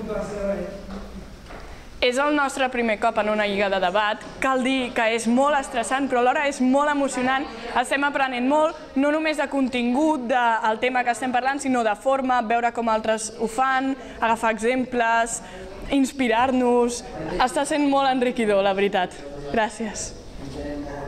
És el nostre primer cop en una lliga de debat. Cal dir que és molt estressant, però alhora és molt emocionant. Estem aprenent molt, no només de contingut del tema que estem parlant, sinó de forma, veure com altres ho fan, agafar exemples, inspirar-nos. Està sent molt enriquidor, la veritat. Gràcies.